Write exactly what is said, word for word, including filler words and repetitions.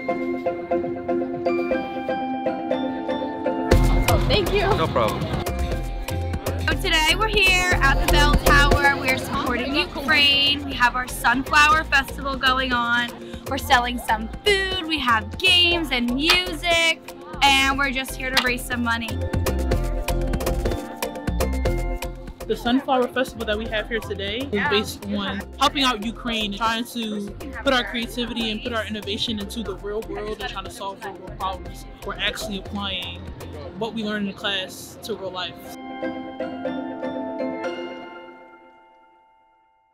Oh, thank you. No problem. So today we're here at the Bell Tower. We're supporting Ukraine. We have our Sunflower Festival going on. We're selling some food. We have games and music. And we're just here to raise some money. The Sunflower Festival that we have here today is based on helping out Ukraine, trying to put our creativity and put our innovation into the real world and trying to solve real world problems. We're actually applying what we learned in class to real life.